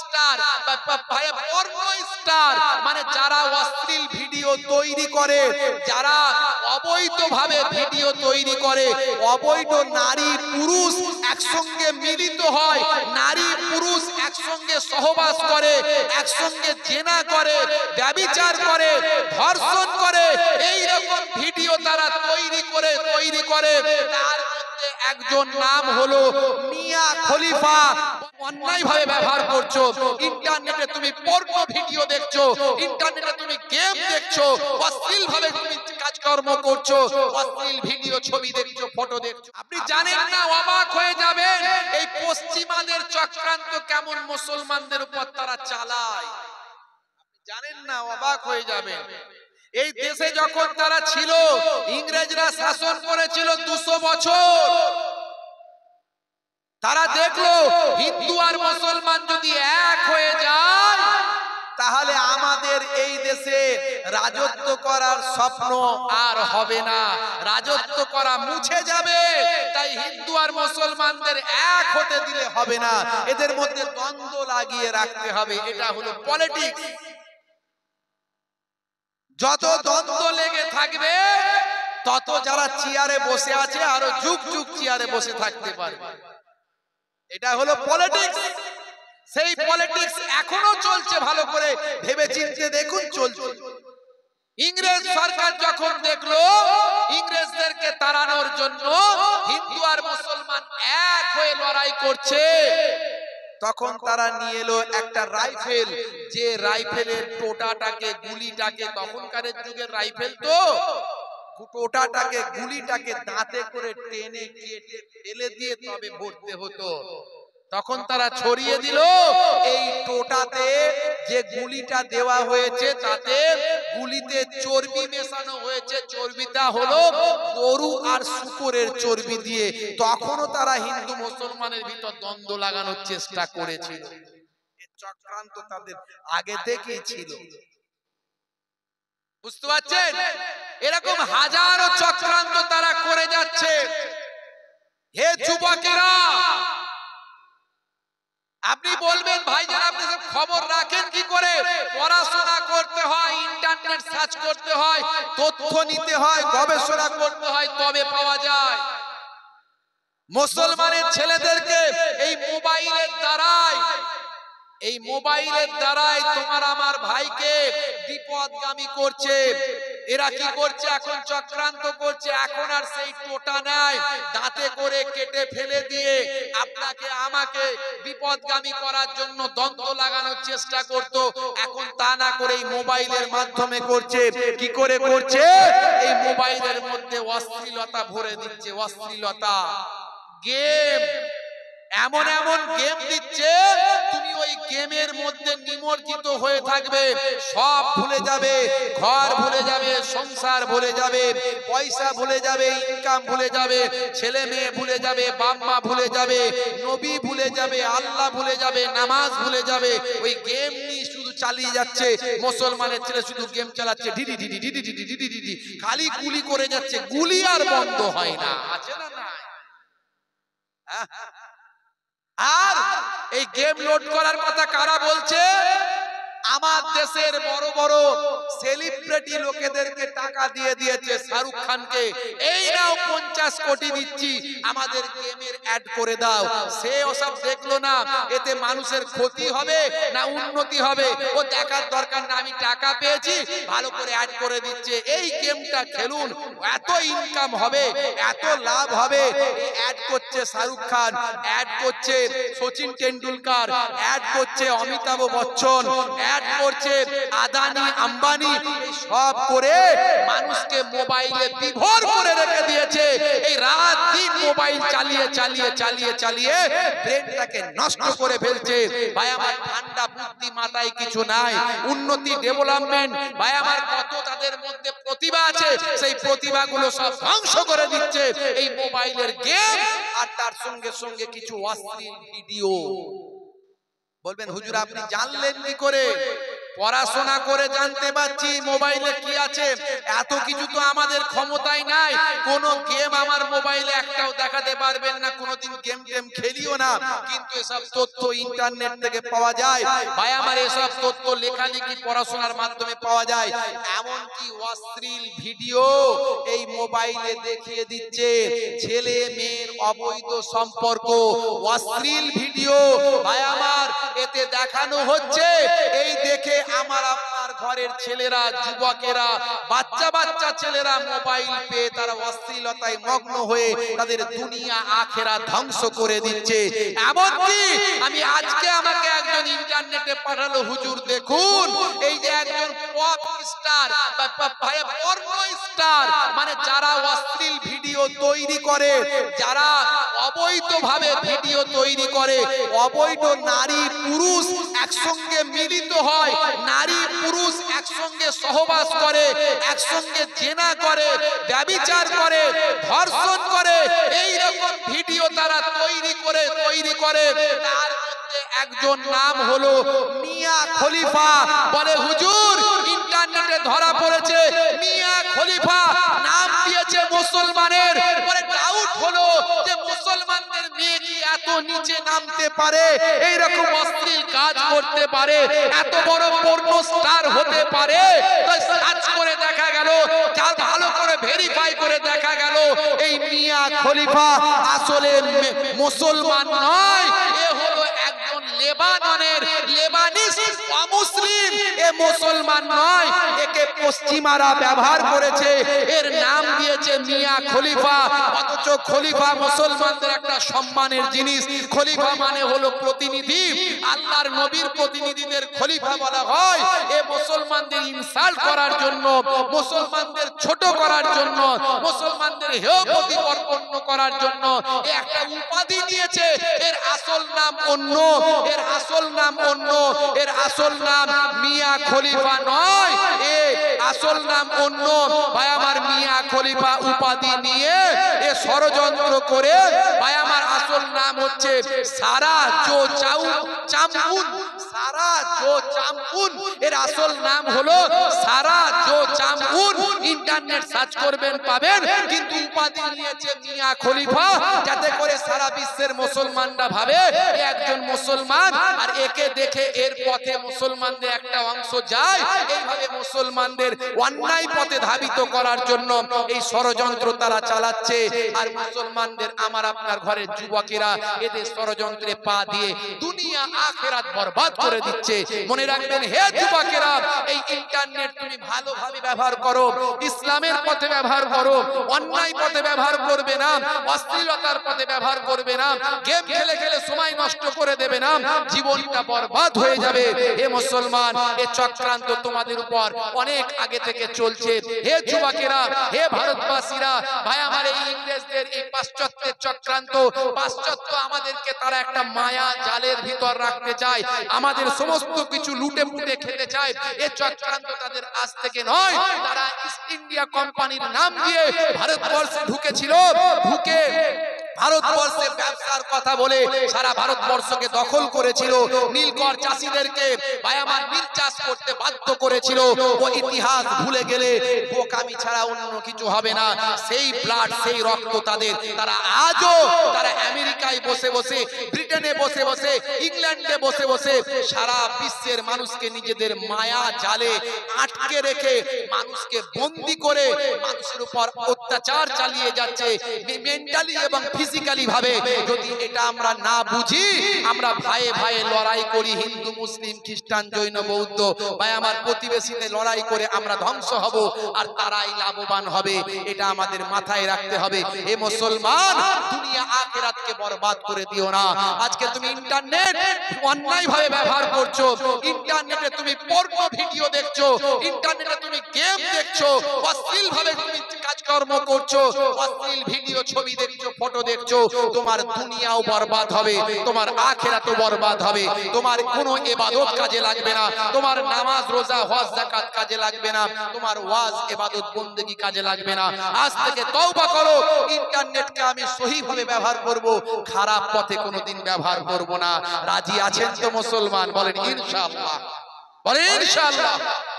Star porn star মানে যারা অশ্লীল ভিডিও তৈরি করে, যারা অবৈধভাবে ভিডিও তৈরি করে, অবৈধ নারী পুরুষ একসঙ্গে মিলিত হয়, নারী পুরুষ একসঙ্গে সহবাস করে, একসঙ্গে জেনা করে, ব্যভিচার করে, ধর্ষণ করে, এই রকম ভিডিও তারা তৈরি করে তার মধ্যে একজন নাম হলো মিয়া খলিফা। অন্যায়ভাবে ব্যবহার করছো, ইন্টারনেটে তুমি পর্ন ভিডিও দেখছো, ইন্টারনেটে তুমি গেম দেখছো, অশ্লীল ভাবে তুমি কাজকর্ম করছো, অশ্লীল ভিডিও ছবি দেখছো, ফটো দেখছো। আপনি জানেন না, অবাক হয়ে যাবেন এই পশ্চিমাদের চক্রান্ত কেমন মুসলমানদের উপর তারা চালায়। জানেন না, অবাক হয়ে যাবেন। এই দেশে যখন তারা ছিল, ইংরেজরা শাসন করেছিল 200 বছর। তারা দেখলো হিন্দু আর মুসলমান যদি এক হয়ে যায় তাহলে আমাদের এই দেশে রাজত্ব করার স্বপ্ন আর হবে না, রাজত্ব করা মুছে যাবে। তাই হিন্দু আর মুসলমানদের এক হতে দিলে হবে না, এদের মধ্যে দ্বন্দ্ব লাগিয়ে রাখতে হবে। এটা হলো পলিটিক্স। যত দ্বন্দ্ব লেগে থাকবে তত যারা চেয়ারে বসে আছে আরো যুগ যুগ চেয়ারে বসে থাকতে পারবে। এটা হলো পলিটিক্স। সেই পলিটিক্স এখনো চলছে, ভালো করে ভেবে চিন্তে দেখুন চলছে। ইংরেজ সরকার যখন দেখলো ইংরেজদেরকে তাড়ানোর জন্য হিন্দু আর মুসলমান এক হয়ে লড়াই করছে, তখন তারা নিয়ে এলো একটা রাইফেল, যে রাইফেলের টোটাটাকে, গুলিটাকে, তখনকার যুগের রাইফেল তো টোটাটাকে, গুলিটাকে দাঁতে করে টেনে কেটে ফেলে দিয়ে তবে ভরতে হতো। তখন তারা ছড়িয়ে দিল এই টোটাতে যে গুলিটা দেওয়া হয়েছে তাতে গুলিতে চর্বি মেশানো হয়েছে, চর্বিটা হলো গরু আর শূকরের চর্বি দিয়ে। তখনও তারা হিন্দু মুসলমানের ভিতর দ্বন্দ্ব লাগানোর চেষ্টা করেছিল। এই চক্রান্ত তাদের আগে থেকেই ছিল, বুঝতে পারছেন? এরকম হাজারো চক্রান্ত তারা করে যাচ্ছে। হে যুবকেরা, আপনি বলবেন ভাইজান আপনি সব খবর রাখেন কি করে? পড়াশোনা করতে হয়, ইন্টারনেট সার্চ করতে হয়, তথ্য নিতে হয়, গবেষণা করতে হয়, তবে পাওয়া যায়। মুসলমানের ছেলেদেরকে এই মোবাইলের দ্বারাই তোমার আমার ভাইকে বিপদগামী করছে। এরা কি করছে? এখন চক্রান্ত করছে। এখন আর সেই টোটা নাই, দাঁতে করে কেটে ফেলে দিয়ে আপনাকে আমাকে বিপদগামী করার জন্য দ্বন্দ্ব লাগানোর চেষ্টা করত। এখন তা না করে এই মোবাইলের মাধ্যমে করছে। কি করে করছে? এই মোবাইলের মধ্যে অশ্লীলতা ভরে দিচ্ছে, অশ্লীলতা গেম, এমন এমন গেম দিচ্ছে তুমি ওই গেমের মধ্যে নিমজ্জিত হয়ে থাকবে, সব ভুলে যাবে, ঘর ভুলে যাবে, সংসার ভুলে যাবে, পয়সা ভুলে যাবে, ইনকাম ভুলে যাবে, ছেলে মেয়ে ভুলে যাবে, বাপ মা ভুলে যাবে, নবী ভুলে যাবে, আল্লাহ ভুলে যাবে, নামাজ ভুলে যাবে। ওই গেম নিয়ে শুধু চালিয়ে যাচ্ছে। মুসলমানের ছেলে শুধু গেম চালাচ্ছে, ডিডি ডিডি ডিডি ডিডি ডিডি ডিডি, খালি গুলি করে যাচ্ছে, গুলি আর বন্ধ হয় না। আছে না? না। আর এই গেম লোড করার কথা কারা বলছে? আমার দেশের বড় বড় সেলিব্রিটি লোকেদেরকে টাকা দিয়ে দিয়েছে। শাহরুখ খানকে, এই নাও 50 কোটি দিচ্ছি, আমাদের গেমের অ্যাড করে দাও। সে ওসব দেখলো না, এতে মানুষের ক্ষতি হবে না উন্নতি হবে ও দেখার দরকার না। আমি টাকা পেয়েছি, ভালো করে অ্যাড করে দিচ্ছে, এই গেমটা খেলুন, এত ইনকাম হবে, এত লাভ হবে। অ্যাড করছে শাহরুখ খান, অ্যাড করছে সচিন টেন্ডুলকার, অ্যাড করছে অমিতাভ বচ্চন, অ্যাড করছে আদানি আম্বানি, সব করে মানুষকে মোবাইলে বিভোর করে রেখে দিয়েছে। এই রাত দিন মোবাইল চালিয়ে চালিয়ে চালিয়ে চালিয়ে ব্রেনটাকে নষ্ট করে ফেলছে। ভাই আমার ঠান্ডা বুদ্ধি মাথায় কিছু নাই, উন্নতি ডেভেলপমেন্ট, ভাই আমার কত তাদের মধ্যে প্রতিভা আছে, সেই প্রতিভাগুলো সব ধ্বংস করে দিচ্ছে এই মোবাইলের গেম আর তার সঙ্গে সঙ্গে কিছু অশ্লীল ভিডিও। বলবেন হুজুর আপনি জানলেন কি করে? পড়াশোনা করে জানতে পারছি মোবাইলে কি আছে, এত কিছু তো আমাদের ক্ষমতায় নাই। কোন গেম আমার মোবাইলে একটাও দেখাতে পারবেন না, কোনোদিন গেম খেলিও না, কিন্তু এসব তথ্য ইন্টারনেট থেকে পাওয়া যায়। ভাই আমার এসব তথ্য লেখালেখি পড়াশোনার মাধ্যমে পাওয়া যায়। এমনকি অশ্লীল ভিডিও এই মোবাইলে দেখিয়ে দিচ্ছে, ছেলে মেয়ের অবৈধ সম্পর্ক, অশ্লীল ভিডিও ভাই আমার এতে দেখানো হচ্ছে। এই দেখে আমার আপনার ঘরের ছেলেরা, যুবকেরা, বাচ্চা বাচ্চা ছেলেরা মোবাইল পেয়ে তারা অশ্লীলতায় মগ্ন হয়ে তাদের দুনিয়া আখেরা ধ্বংস করে দিচ্ছে। এমনকি আমি আজকে আমাকে একজন ইন্টারনেটে পাঠালো, হুজুর দেখুন এই যে একজন পপ স্টার বা পর্নো স্টার, মানে যারা অশ্লীল ভিডিও তৈরি করে, যারা অবৈধভাবে ভিডিও তৈরি করে, অবৈধ নারী পুরুষ একসঙ্গে মিলিত হয়, নারী পুরুষ একসঙ্গে সহবাস করে, একসঙ্গে জেনা করে, ব্যভিচার করে, ধর্ষণ করে, এই রকম ভিডিও তারা তৈরি করে। তার মধ্যে একজন নাম হলো মিয়া খলিফা। বলে হুজুর ইন্টারনেটে ধরা পড়েছে মিয়া খলিফা, নাম দিয়েছে মুসলমানের। পরে ডাউট হলো যে মুসলমানদের মেয়ে কি এত নিচে নামতে পারে, এই রকম অশ্লীল কাজ করতে পারে, এত বড় পর্নো স্টার হতে পারে? তো সার্চ করে দেখা গেল, যার ভালো করে ভেরিফাই করে দেখা গেল এই মিয়া খলিফা আসলে মুসলমান নয়, এ হলো একজন লেবানিস অমুসলিম, এ মুসলমান নয়, একে পশ্চিমারা ব্যবহার করেছে, এর নাম দিয়েছে মিয়া খলিফা। অথচ খলিফা মুসলমানদের একটা সম্মানের জিনিস। খলিফা মানে হলো প্রতিনিধি, আল্লাহর নবীর প্রতিনিধিদের খলিফা বলা হয়। এ মুসলমানদের ইনসাল্ট করার জন্য, মুসলমানদের ছোট করার জন্য, মুসলমানদের হেয় প্রতিপন্ন করার জন্য এ একটা উপাধি নিয়েছে। এর আসল নাম অন্য, এর আসল নাম অন্য, এর আসল নাম মিয়া খলিফা নয়, এ আসল নাম অন্য। ভাই আমার মিয়া খলিফা উপাধি নিয়ে এ ষড়যন্ত্র করে, ভাই আমার আসল নাম হচ্ছে সারা জো চামউন। সারা জো চামউন, এর আসল নাম হলো সারা জো চামউন। ইন্টারনেট সার্চ করবেন পাবেন, কিন্তু উপাধি নিয়েছে মিয়া খলিফা, যাতে করে সারা বিশ্বের মুসলমানরা ভাবে একজন মুসলমান, আর একে দেখে এর পথে মুসলমানদের একটা অংশ যায়। এইভাবে মুসলমানদের অন্যায় পথে ধাবিত করার জন্য এই ষড়যন্ত্র তারা চালাচ্ছে। আর মুসলমানদের, আমার আপনার ঘরের যুবকেরা এদের ষড়যন্ত্রে পা দিয়ে দুনিয়া আখিরাত বরবাদ করে দিচ্ছে। মনে রাখবেন হে যুবকেরা, এই ইন্টারনেট তুমি ভালোভাবে ব্যবহার করো, ইসলামের পথে ব্যবহার করো, অন্যায় পথে ব্যবহার করবে না, অশ্লীলতার পথে ব্যবহার করবে না, গেম খেলে খেলে সময় নষ্ট করে দেবে না, জীবনটা বরবাদ হয়ে যাবে। হে মুসলমান, এ চক্রান্ত তোমাদের উপর অনেক আগে থেকে চলছে। হে যুবকেরা, হে ভারতবাসীরা, ভাই আমার এই ইংরেজদের এই পাশ্চাত্যের চক্রান্ত, পাশ্চাত্য আমাদেরকে তারা একটা মায়া জালের ভিতর রাখতে চায়, আমাদের সমস্ত কিছু লুটে পুটে খেতে চায়। এ চক্রান্ত তাদের আজ থেকে নয়, তারা ইস্ট ইন্ডিয়া কোম্পানির নাম দিয়ে ভারতবর্ষে ঢুকেছিল, ঢুকে ভারতবর্ষে ব্যবসার কথা বলে সারা ভারতবর্ষকে দখল করেছিল, নীলকর চাষীদেরকে ভাই আমার নীল চাষ করতে বাধ্য করেছিল। ও ইতিহাস ভুলে গেলে বোকামি ছাড়া অন্য কিছু হবে না। সেই ব্লাড, সেই রক্ত তাদের, তারা আজও তারা আমেরিকায় বসে বসে, ব্রিটেনে বসে বসে, ইংল্যান্ডে বসে বসে সারা বিশ্বের মানুষকে নিজেদের মায়া জালে আটকে রেখে, মানুষকে বন্দী করে মানুষের উপর অত্যাচার চালিয়ে যাচ্ছে, মেন্টালি এবং ফিজিক্যালি ভাবে। যদি এটা আমরা না বুঝি, আমরা ভাইয়ে ভাইয়ে লড়াই করি, হিন্দু মুসলিম খ্রিস্টান জৈন বৌদ্ধ, ভাই আমার প্রতিবেশীতে লড়াই করে আমরা ধ্বংস হব, আর তারাই লাভবান হবে। এটা আমাদের মাথায় রাখতে হবে। এ মুসলমান, দুনিয়া আখিরাতকে বরবাদ করে দিও না। আজকে তুমি ইন্টারনেট অন্যায় ভাবে ব্যবহার করছো, ইন্টারনেটে তুমি পর্নো ভিডিও দেখছো, ইন্টারনেটে তুমি গেম দেখছো, অশ্লীল ভাবে তুমি কাজকর্ম করছো, অশ্লীল ভিডিও ছবি দেখছো, ফটো দেখছো, তোমার দুনিয়াও বরবাদ হবে, তোমার আখিরাতও বরবাদ হবে। তোমার কোনো ইবাদত কাজে লাগবে না, তোমার নামাজ রোজা হজ যাকাত কাজে লাগবে না, তোমার ওয়াজ ইবাদত বندگی কাজে লাগবে না। আজ থেকে তওবা করো, ইন্টারনেটকে আমি সহিভাবে ব্যবহার করব, খারাপ পথে কোনোদিন ব্যবহার করব না। রাজি আছেন তো মুসলমান? বলেন ইনশাআল্লাহ। বলেন ইনশাআল্লাহ।